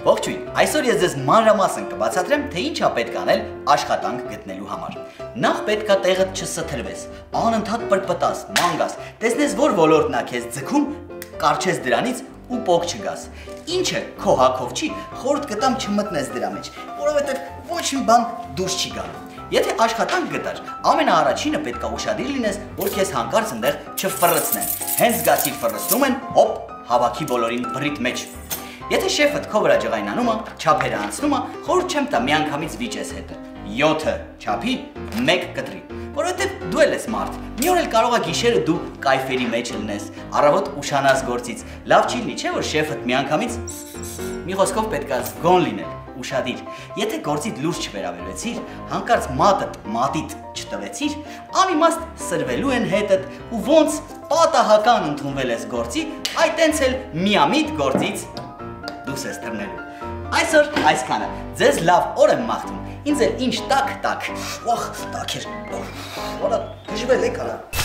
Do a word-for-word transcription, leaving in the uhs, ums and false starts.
Ողջույն, այսօր ես ձեզ մանրամասն կբացատրեմ, թե ինչ է պետք անել աշխատանք գտնելու համար։ Նախ պետք է տեղդ չսթրվես, անընդհատ պրպտաս, մանգաս, տեսնես, որ ոլորտն է քեզ ձգում, կարճես դրանից ու պոկ չգաս։ Ինչը քո հակով չի, խորհուրդ կտամ չմտնես դրա մեջ, որովհետև ոչ մի բան դուրս չի գա։ Եթե աշխատանք գտար, ամենաառաջինը պետք է ուշադիր լինես, որ քեզ հանկարծ այնտեղ չֆռցնեն։ Հենց զգացիր ֆռցնում են, հոպ, հավաքի բոլորին բռիտ մեջ։ Եթե շեֆդ քո վրա ջղայնանում է, չափերը անցնում է, խորհուրդ չեմ տա միանգամից վիճես հետը։ յոթը չափի, մեկ կտրի, որովհետև դու էլ ես մարդ։ Մի օր էլ կարող է գիշերը դու կայֆերի մեջ լինես, առավոտ ուշանաս գործից։ Լավ չի լինի, չէ՞ որ շեֆդ միանգամից մի խոսքով պետք է զգոն լինել, ուշադիր։ Եթե գործիդ լուրջ չվերաբերվեցիր, հանկարծ մատդ մատիդ չտվեցիր, անիմաստ սրվելու են հետդ ու ոնց պատահական ընդունվել ես գործի, այ տենց էլ միամիտ գործից դուս ես տրնելու։ Այսօր այսքանը, ձեզ լավ օր եմ մաղթում, ինձ էլ ինչ տակ տակ, օխ, տակ էր, օրա, դժվել է կարա։